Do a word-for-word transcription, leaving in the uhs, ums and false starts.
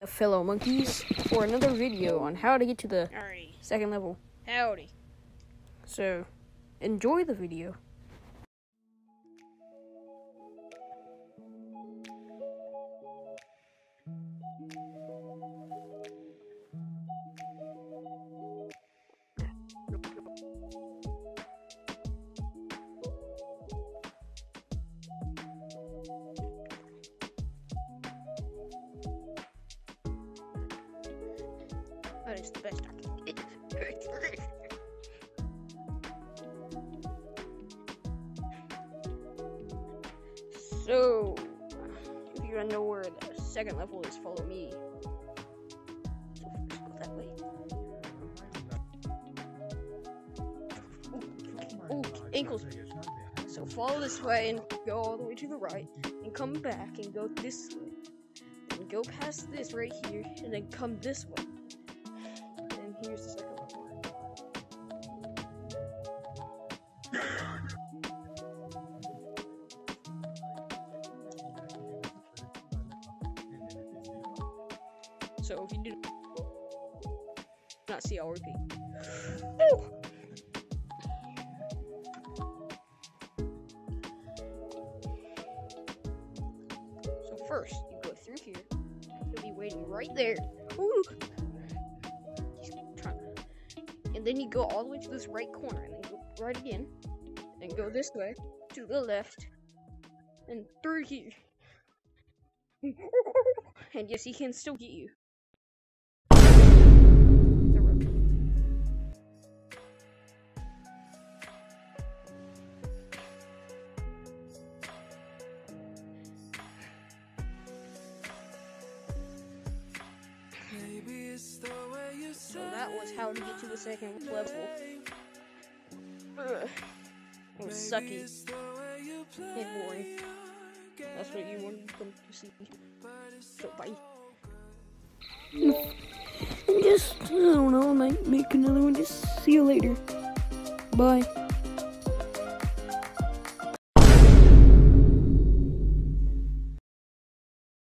Fellow monkeys for another video on how to get to the Alrighty. second level. Howdy. So, enjoy the video. That is the best I can get. So, if you want to know where the second level is, follow me. So first, go that way. Oh, ankles. So follow this way and go all the way to the right, and come back and go this way. Then go past this right here, and then come this way. And here's the second level. So if you do not see, I'll repeat. Woo! So first, you go through here. You'll be waiting right there. Woo! And then you go all the way to this right corner, and then go right again, and go this way to the left, and through here. And yes, he can still get you. The road. So that was how to get to the second level. Ugh. It was sucky and boring. That's what you wanted them to see. So bye. Just, I don't know, I might make another one. Just see you later. Bye.